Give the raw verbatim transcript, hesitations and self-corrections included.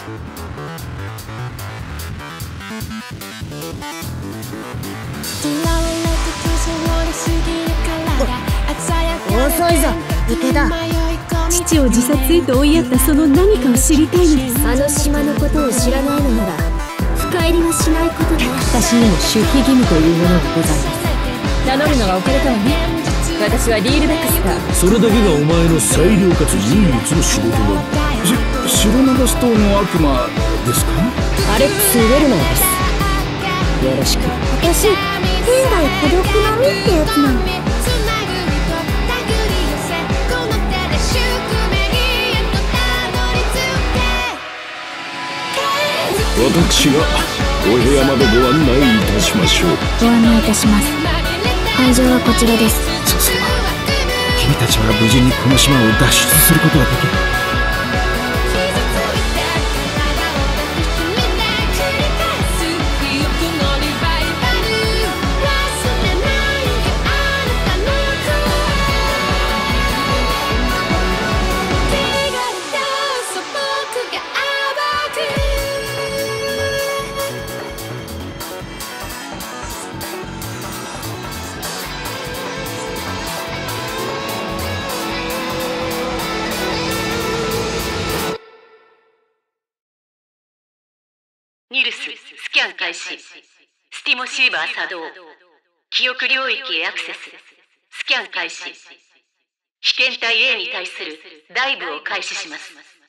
遅いぞ池田。 父を自殺へと追いやったその何かを知りたいのです。 あの島のことを知らないのなら深入りはしないことだ。 私にも守秘義務というものがございます。名乗るのは遅れたわね。私はリールベックスター。 それだけがお前の最良かつ唯一の仕事だ。し白長ストーンの悪魔ですか？ アレックス・ウェルナーです。よろしく。 私天涯孤独の身ってやつなの。 私がお部屋までご案内いたしましょう。 ご案内いたします。会場はこちらです。 さすが君たちは無事にこの島を脱出することができる。 ニルス、スキャン開始。スティモシーバー作動。記憶領域へアクセス。スキャン開始。被験体 A に対するダイブを開始します。